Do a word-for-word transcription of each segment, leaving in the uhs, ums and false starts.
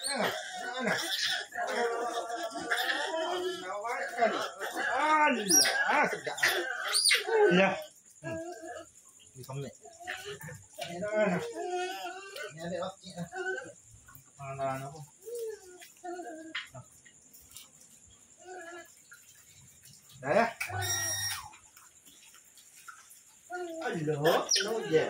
Allah, sedap. Ya. Ini kamu. Ini dah. Ini ada lagi. Mana aku? Dah ya. Allah, no je.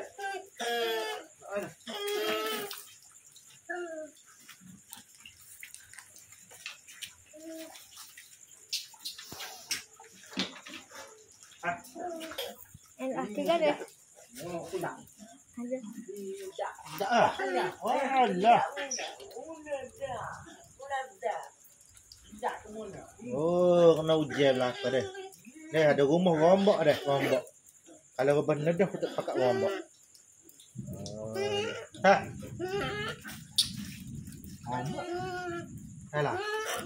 Enak tiga deh. Ada. Dah. Oh Allah. Oh, kena hujan lah pada. Dah ada rumah rombok dah, rombok. Kalau benar dah kita pakai rombok. Oh. Ha. Rombok. Salah.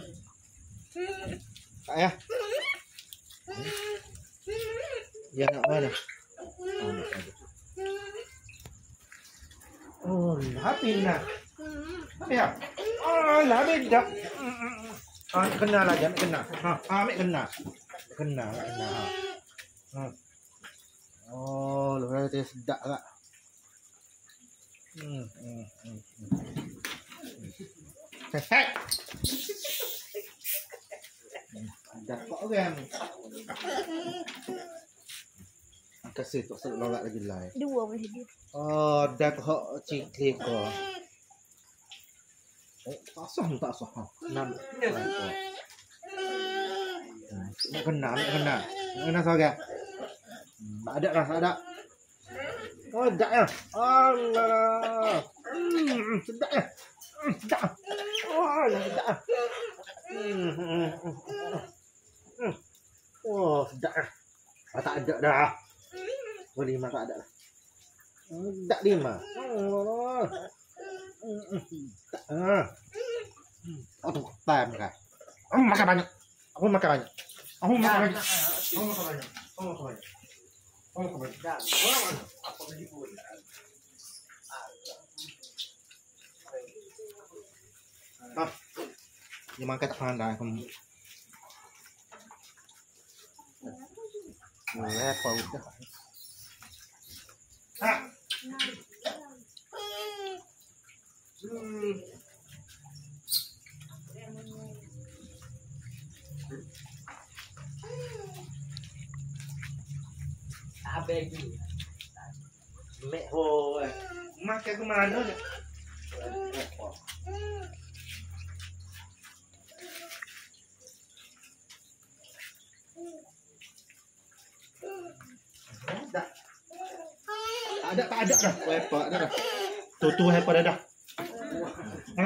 Tak ya. Ya nak mana? Oh, habis nak. Habis ya? Oh, habis dah. Ah, kena lah, jangan kena. Ha, ambil kena. Kena, kena. Ha. Oh, lepas tu sedap tak? Hmm, hmm, hmm. Hei. Dapat orang. Kasih tu selalu lorak lagi lain. Dua boleh dia. Oh, dah kau cikli kau. Oh, tak sah tak sah. Enam. Nak kena, nak kena. Nak kena sahaja. Tak ada lah, tak ada. Oh, sedap ya. Allah. Hmm, sedap ya. Hmm, sedap. Oh, sedap. Hmm, hmm, hmm. Oh, sedap ya. Ah, tak ada dah. Oh, lima tak ada lah. Tak lima. Oh, tak. Ah. Oh, tu tam kan. Aku makan banyak. Aku makan banyak. Aku makan banyak. Aku makan banyak. Aku makan banyak. Aku makan banyak. Apa lagi pun. Ah. Dia makan tak pandai kamu. Boleh apa udah. Ha. Hmm. Abegi. Mek ho. Makan ke mana ni? Tak ada, tak ada dah. Hebat dah dah. Tu tu hebat dah dah. Ha.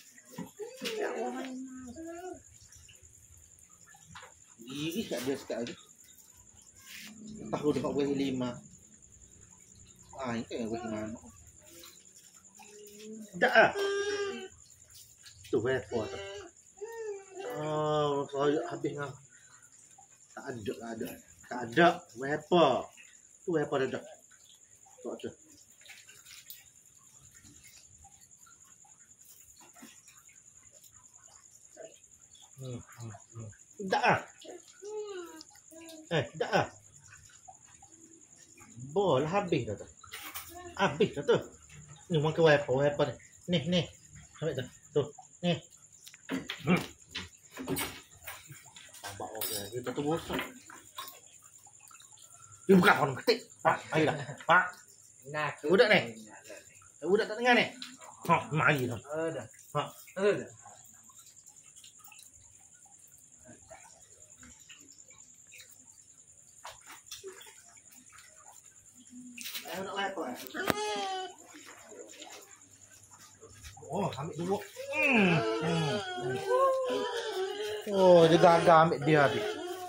Diri kat dia sekarang. Tahu dapat buah lima. Ah, ini kan buah mana? Tak ah. Tu hebat. Oh, saya habis ngah. Tak ada, tak ada. Tak ada. Hebat. Tu hebat dah dah. Tak ada. Hmm, hmm, hmm. Tak ah. Eh, tak ah. Bol habis dah tu. Habis dah tu. Ni makan wiper, wiper ni. Ni, ni. Ambil tu. Tu. Ni. Hmm. Tambah orang kita tu bosan. Dia buka phone ketik. Pak, ayolah. Pak. Nah, budak ni. Budak tak dengar ni. Ha, mari tu. Ada. Ha, ada. Ayo nak apa? Oh, ambil dulu. Hmm. Hmm. Oh, dia gagal ambil dia habis.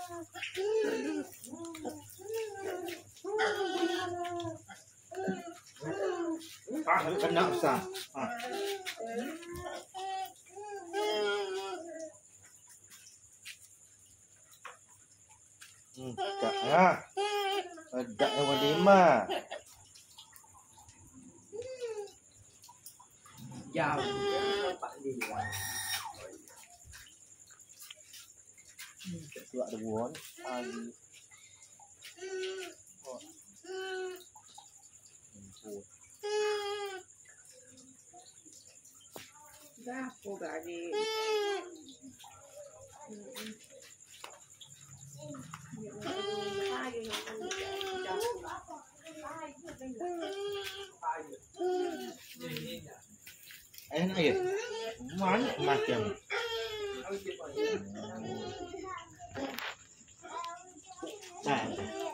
Ah, kena besar. Ah. Hmm, tak ya. Ada yang lima. Jauh, Pak Lila. Ketua ada buon pagi. Oh. Dah, aku gaji. Enak ya? Banyak macam. Nah,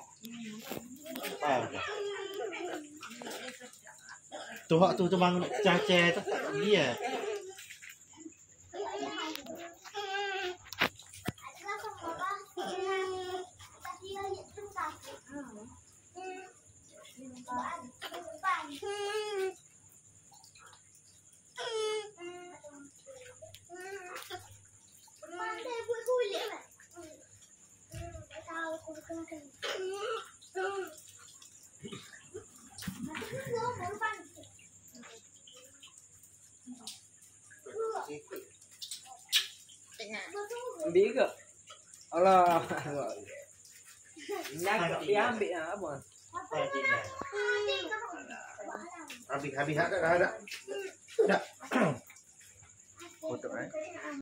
apa? Tuh tuh tuh bang cace itu dia. Ambil ke? Allah. Nak dia ambil apa? Habis habis ada ada. Ada. Foto eh.